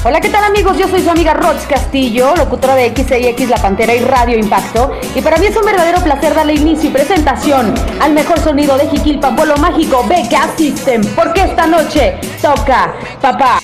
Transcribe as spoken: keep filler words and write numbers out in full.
Hola, ¿qué tal amigos? Yo soy su amiga Rox Castillo, locutora de X I X La Pantera y Radio Impacto. Y para mí es un verdadero placer darle inicio y presentación al mejor sonido de Jiquilpan, Pueblo Mágico, B K System. Porque esta noche toca papá.